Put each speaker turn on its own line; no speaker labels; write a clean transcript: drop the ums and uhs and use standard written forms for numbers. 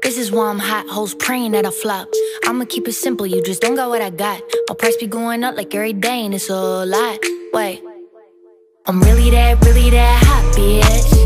This is why I'm hot, hoes praying that I flop. I'ma keep it simple, you just don't got what I got. My price be going up like every day and it's a lot. Wait, I'm really that hot, bitch.